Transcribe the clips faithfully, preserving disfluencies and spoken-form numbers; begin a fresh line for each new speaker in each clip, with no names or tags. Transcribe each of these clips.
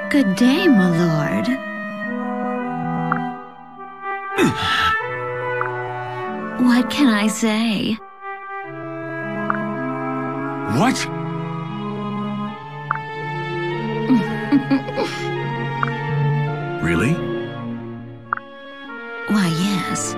Good day, my lord. What can I say?
What? Really?
Why, yes.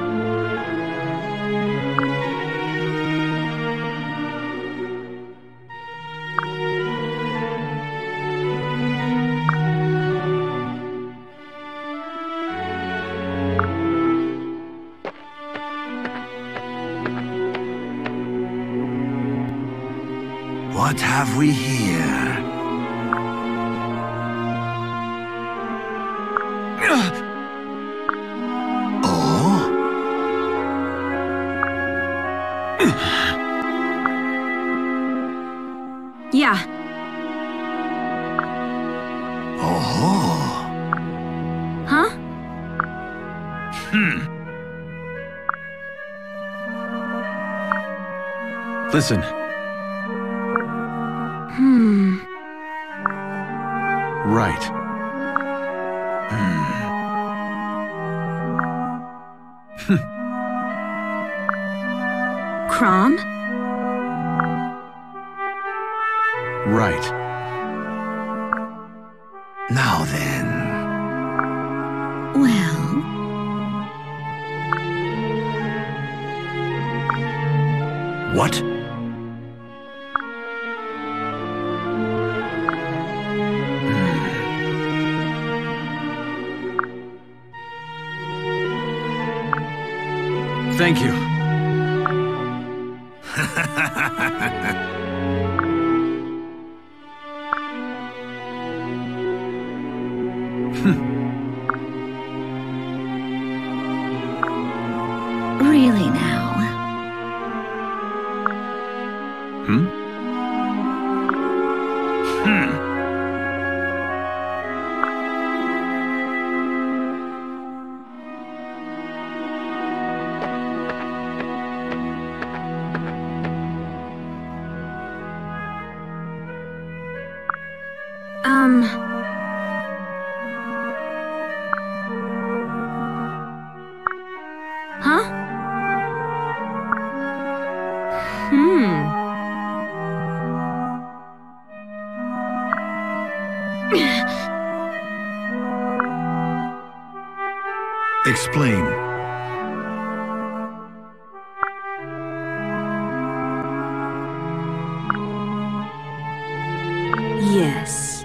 What have we here? Oh?
Yeah.
Oh.
Huh?
Hmm. Listen.
Hmm.
Right. Hmm.
Crom?
Right. Now then.
Well...
What? Thank you.
Really now?
Hmm? Hmm.
Um... Huh? Hmm...
Explain.
Yes.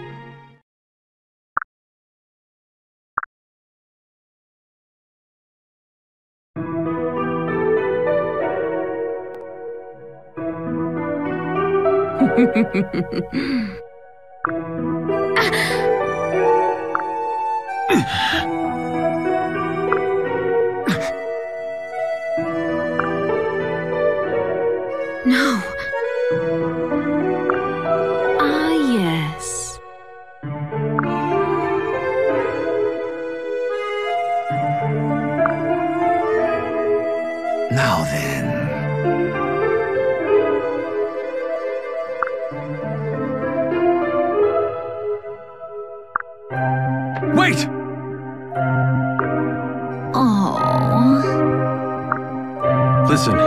No. Ah, yes.
Now then. Wait!
Oh.
Listen.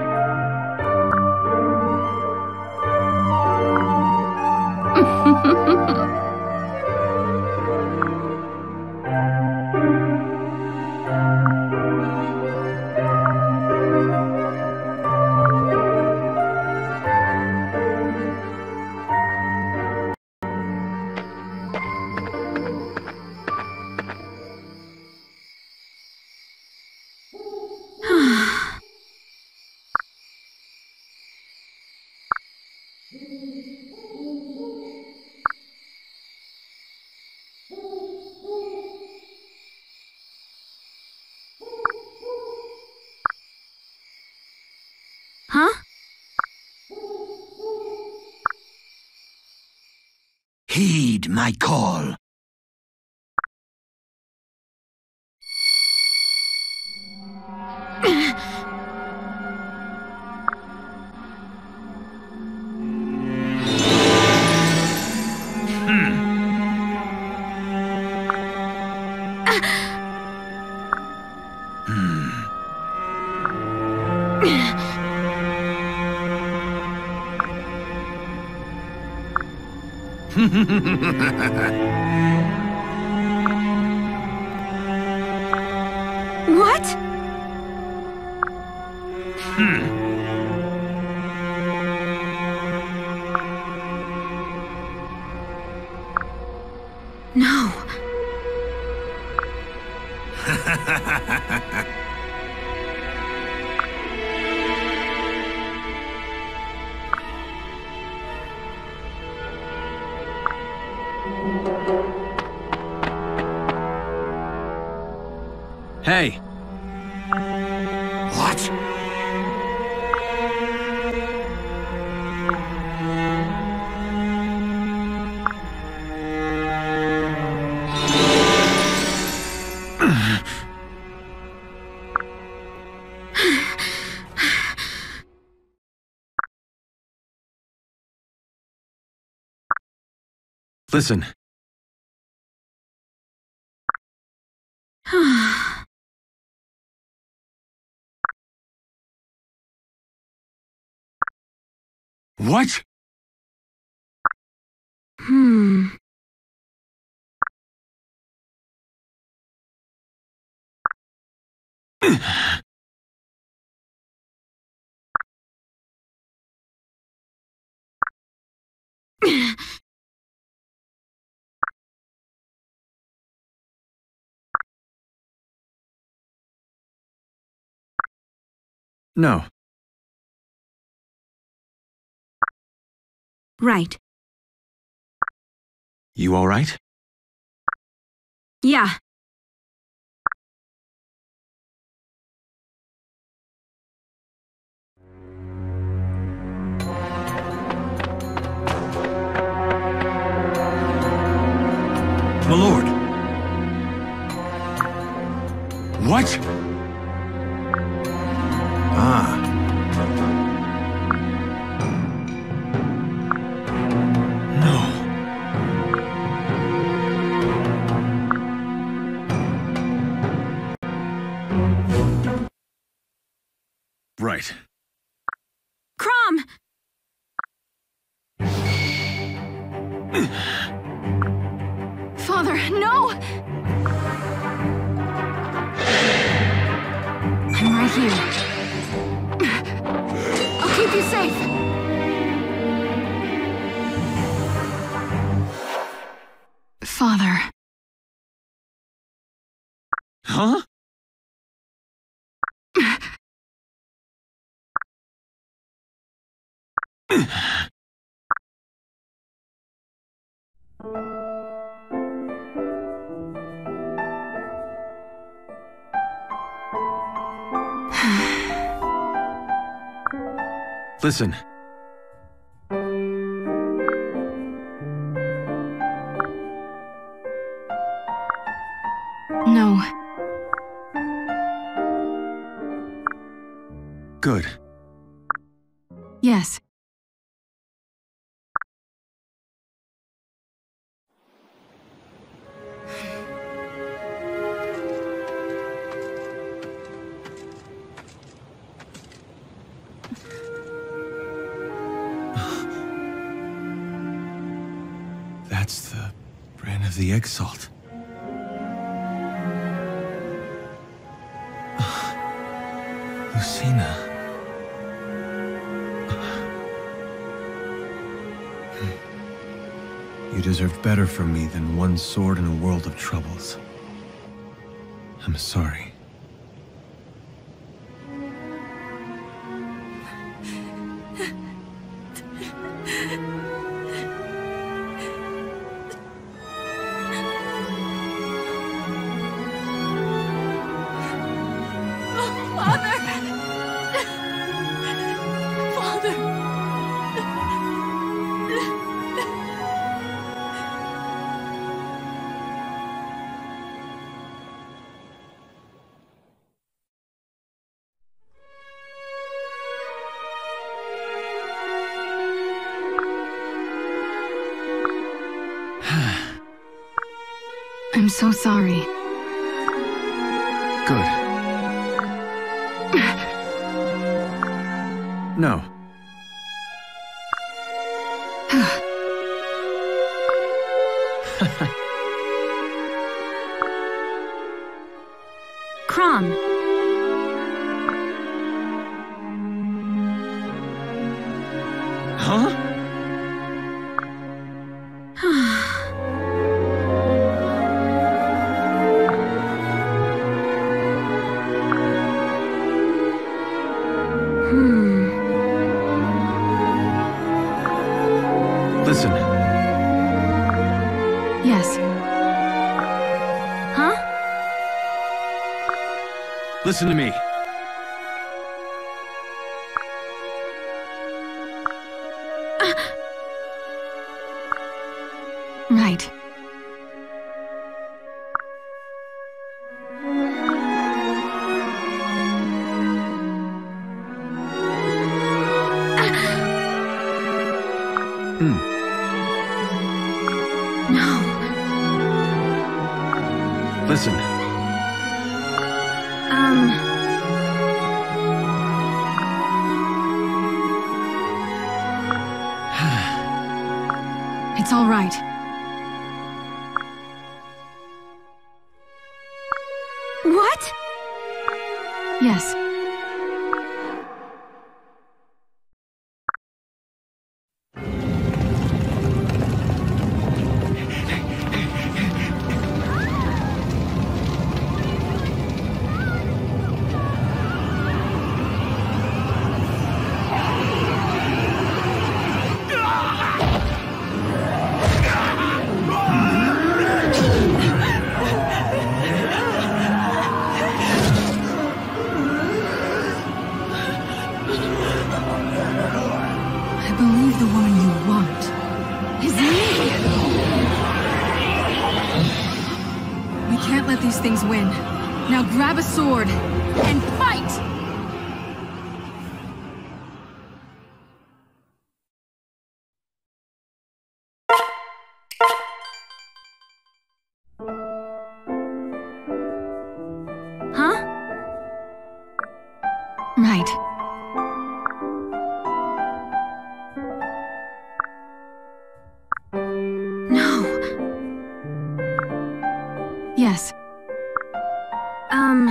Huh?
Heed my call. Hmm.
What?
Hmm.
No.
Hey! What? Listen. What?
Hmm.
No.
Right.
You all right?
Yeah.
My lord. What? Ah. No. Right.
Crom! Father, no! I'm right here. I'll keep you safe. Father.
Huh? Listen.
No.
Good.
Yes.
That's the brand of the egg salt. Lucina. You deserved better from me than one sword in a world of troubles. I'm sorry.
Father! Father! I'm so sorry.
Good. No. Huh?
Hmm.
Listen.
Yes. Huh?
Listen to me.
Right.
Hmm.
No.
Listen.
Um... It's all right. What? Yes. I believe the woman you want is me! We can't let these things win. Now grab a sword and fight! Huh? Right. No. Yes. Um...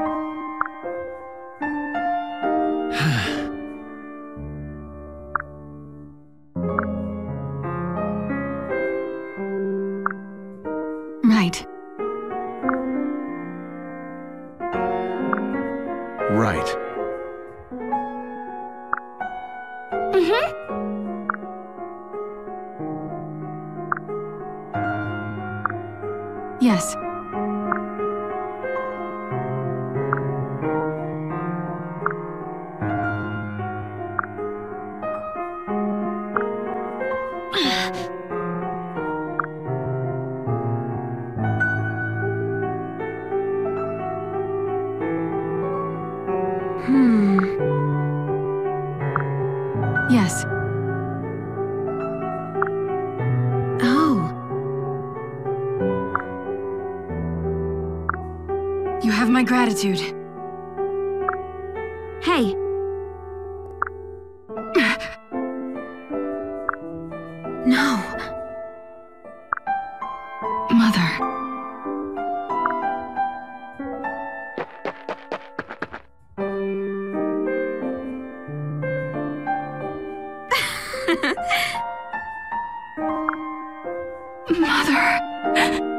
Right.
Right.
Mm-hmm. Yes. Hmm. Yes. Oh. You have my gratitude. Hey. No. Mother. Mother.